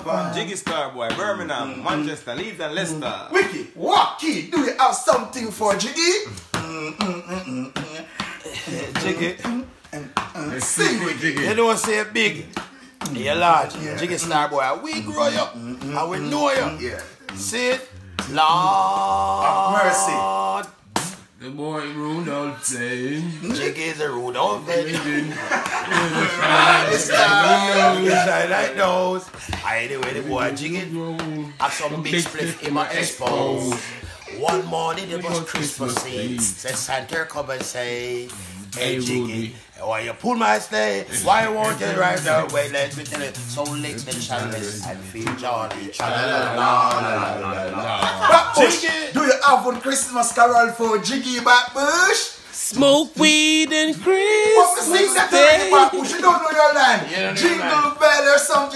From Jiggystarboyi, Birmingham, Manchester, Leeds and Leicester. Wicky, Wacky, do you have something for Jiggy? Jiggy. Sing with Jiggy. You don't say big. You're large. Jiggystarboyi. We grow you. And we know you. Yeah. See it? Lord. Mercy. The boy Rudolph saying Jiggy is a Rudolph. Like those. Anyway, the boy Jiggy have some big split in my expose. One morning it was Christmas Eve. Said Santa come and say, hey Jiggy, why you pull my sleigh? Why won't you ride the way? Let me tell you, so listen shall listen and feel jolly. Jiggy, do you have one Christmas carol for Jiggy Backbush? Smoke weed and What's the Christmas sing that Day. Backbush? You don't know your line. Jingle bell or something.